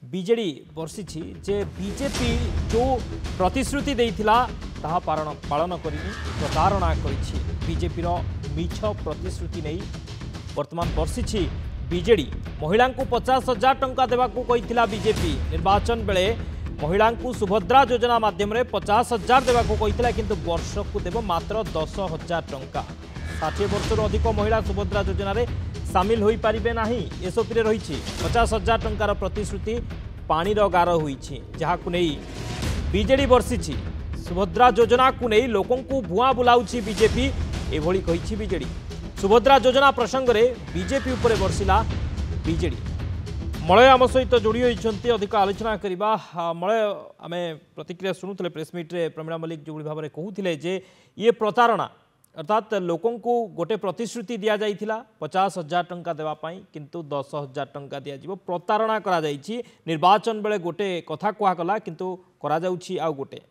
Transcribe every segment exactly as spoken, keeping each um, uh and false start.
BJD बर्षि जे BJP जो प्रतिश्रुति देइथिला ताहा पालन पालन करिनी प्रतारणा करिछि बीजेपी रो मिछ प्रतिश्रुति नहीं वर्तमान बर्षि बीजेडी महिला को पचास हजार टंका देवाकू कहिथिला बीजेपी निर्वाचन बेले महिला को सुभद्रा योजना माध्यम रे पचास हजार देवाकू कहिथिला किंतु वर्ष को देव मात्र दस हजार टंका षाठी वर्ष अधिक महिला सुभद्रा योजना रे सामिल होई पारिबे नाही एसओपी रे रहिछि पचास हजार टंकार प्रतिश्रुति पानी रो गार होईछि जहाकू नै बीजेडी बर्षिछि सुभद्रा योजना को नै लोकों को भुआ बुलाउछि बीजेपी एभली कहिछि बीजेडी सुभद्रा योजना प्रसंग रे बीजेपी उपरे बर्षिला बीजेडी मलय आम सहित जोड़ी होती अधिक आलोचना करवा मलय आम प्रतिक्रिया शुणुले प्रेस मीट रे प्रमीणा मल्लिक जो भाव में कहते जे ये प्रतारणा अर्थात लोकों को गोटे प्रतिश्रुति दि जाइथिला पचास हजार टंका देवाई किंतु दस हजार टंका दिज्व प्रतारणा करा जाइछि निर्वाचन बेले गोटे कथा कहला किंतु करा जाउछि आउ गोटे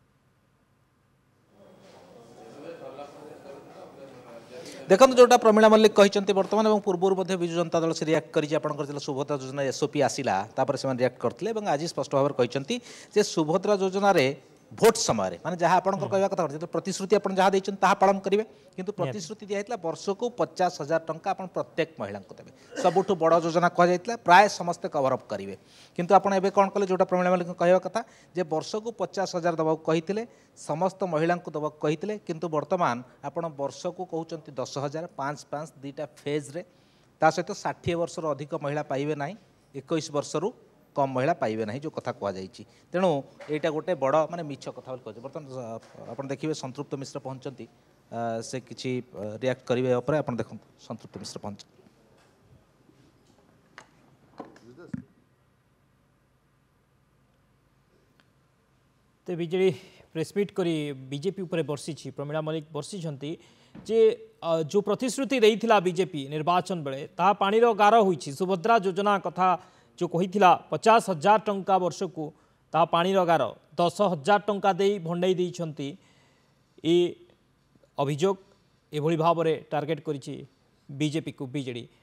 देखो जोटा प्रमीणा मल्लिक कहते बर्तमान और पूर्व विजु जनता दल से रियाक्ट कर सुभद्रा योजना एसओपी आसला से रियाक्ट करते आज स्पष्ट भाव कहते सुभद्रा योजना भोट समय माने जहाँ आप कहवा कथा प्रतिश्रुति आप जहाँ देते पालन करेंगे किंतु प्रतिश्रुति दिखाई वर्ष को पचास हजार टंका आप प्रत्येक महिला को देवे सबुठ बड़ योजना कहुला प्राय समस्ते कभरअप करेंगे किंतु आपड़ एवं कौन कले जोटा प्रमीणा मल्लिक कहवा कथा जे वर्ष को पचास हजार दवा कही समस्त महिला को दवा कही किंतु वर्तमान आपड़ वर्ष को कहते दस हजार पाँच पाँच दुईटा फेज्रे ता सहित षाठी वर्ष अधिक महिला पाइबे ना इक्कीस वर्ष रु कम महिला पाइबे ना जो कथा कहुई तेणु यहाँ गोटे बड़ माने मिछ कथा कहे बर्तमान आप देखिए संतृप्त मिश्र पहुँचती से किसी रियाक्ट करेंगे आप देखो संतृप्त मिश्र पहुँच तो बीजेडी प्रेसमिट करी बीजेपी उपरे बर्षि प्रमीणा मल्लिक बर्षि जे जो प्रतिश्रुति देइथिला बीजेपी निर्वाचन बेले ता पानीर गार होईछि सुभद्रा योजना कथा जो कहिथिला पचास हजार टंका वर्ष को ता पानीर गार दस हजार टंका दे भंडाई देइछंती ए अभियोग एभली भाव में टार्गेट करिछि बीजेपी को बीजेडी।